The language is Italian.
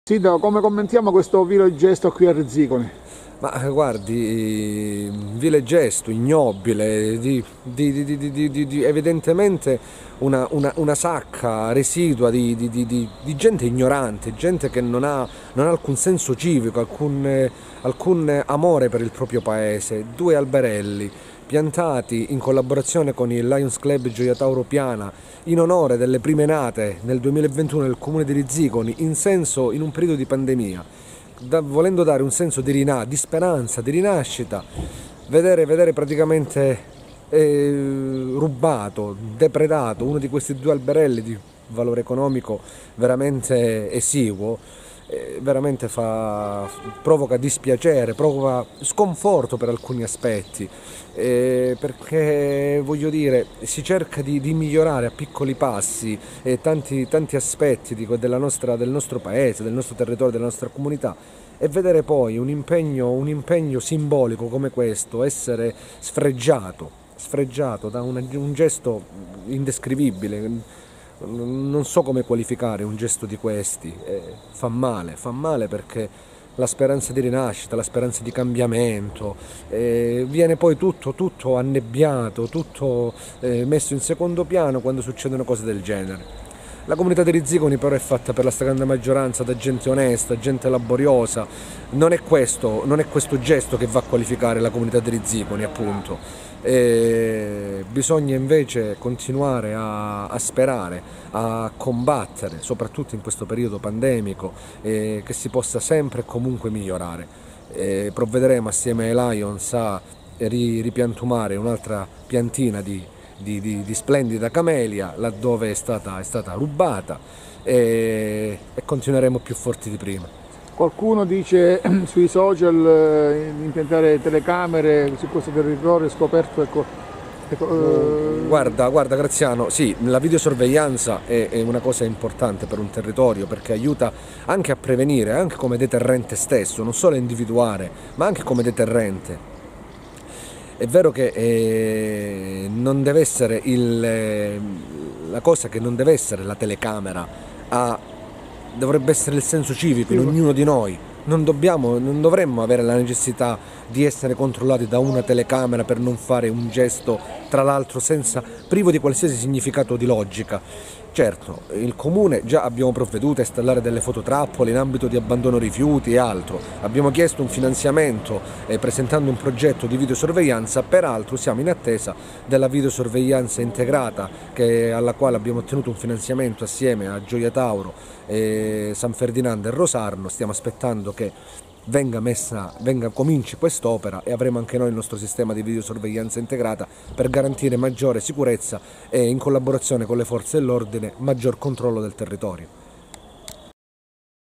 Sindaco, come commentiamo questo vile gesto qui a Rezzicoli? Ma guardi, vile gesto, ignobile, evidentemente una sacca residua di gente ignorante, gente che non ha alcun senso civico, alcun amore per il proprio paese. Due alberelli piantati in collaborazione con il Lions Club Gioia Tauro Piana in onore delle prime nate nel 2021 nel comune di Rizziconi in un periodo di pandemia, volendo dare un senso di speranza, di rinascita, vedere praticamente rubato, depredato uno di questi due alberelli di valore economico veramente esiguo, veramente provoca dispiacere, provoca sconforto per alcuni aspetti, perché voglio dire, si cerca di migliorare a piccoli passi tanti aspetti del nostro paese, del nostro territorio, della nostra comunità, e vedere poi un impegno simbolico come questo essere sfregiato da un gesto indescrivibile. Non so come qualificare un gesto di questi, fa male perché la speranza di rinascita, la speranza di cambiamento, viene poi tutto annebbiato, tutto messo in secondo piano quando succedono cose del genere. La comunità di Rizziconi però è fatta per la stragrande maggioranza da gente onesta, gente laboriosa. Non è questo gesto che va a qualificare la comunità di Rizziconi, appunto. Bisogna invece continuare a sperare, a combattere, soprattutto in questo periodo pandemico, che si possa sempre e comunque migliorare. Provvederemo assieme ai Lions a ripiantumare un'altra piantina di splendida camelia laddove è stata rubata, e continueremo più forti di prima. Qualcuno dice sui social di impiantare telecamere su questo territorio scoperto. Guarda Graziano, sì, la videosorveglianza è una cosa importante per un territorio perché aiuta anche a prevenire, anche come deterrente stesso, non solo a individuare, ma anche come deterrente. È vero che non deve essere la cosa che non deve essere la telecamera, dovrebbe essere il senso civico in ognuno di noi. Non dovremmo avere la necessità di essere controllati da una telecamera per non fare un gesto, tra l'altro privo di qualsiasi significato di logica. Certo, il comune già abbiamo provveduto a installare delle fototrappole in ambito di abbandono rifiuti e altro. Abbiamo chiesto un finanziamento presentando un progetto di videosorveglianza, peraltro siamo in attesa della videosorveglianza integrata alla quale abbiamo ottenuto un finanziamento assieme a Gioia Tauro, San Ferdinando e Rosarno. Stiamo aspettando che cominci quest'opera e avremo anche noi il nostro sistema di videosorveglianza integrata per garantire maggiore sicurezza e, in collaborazione con le forze dell'ordine, maggior controllo del territorio.